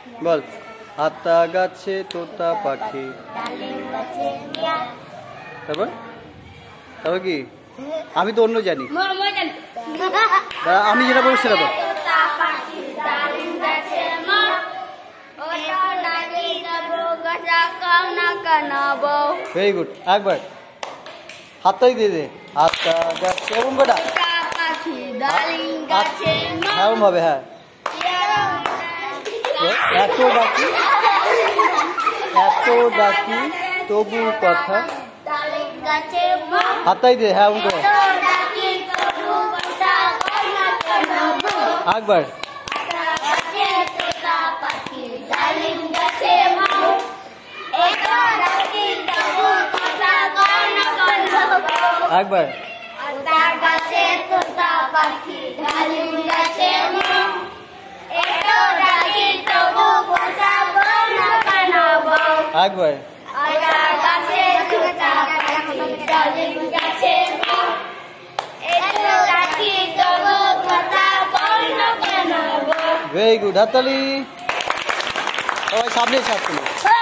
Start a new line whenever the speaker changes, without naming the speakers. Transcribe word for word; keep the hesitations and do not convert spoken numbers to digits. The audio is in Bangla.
বল। আতা গাছে তোতা পাখি, তারপর তারপর কি? আমি তো অন্য জানি, আমি যেটা বলছি সেটা বল। ভেরি গুড, একবার হাতটাই দিয়ে দে। আতা গাছে এরকম কটা এরকম হবে। হ্যাঁ, এত ডাকি এত ডাকি তবু কথা, হাতটাই দে। হ্যাঁ, এরকম করে একবার। একবার একবার ভেরি গুড, হাততালি। সবাই সামনে সামনে।